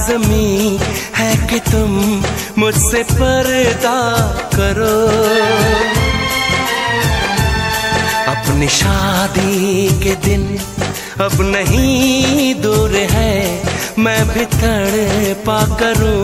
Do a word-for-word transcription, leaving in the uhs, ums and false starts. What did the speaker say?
लाज़मी है कि तुम मुझसे पर्दा करो। अपनी शादी के दिन अब नहीं दूर है, मैं भी तड़पा करूं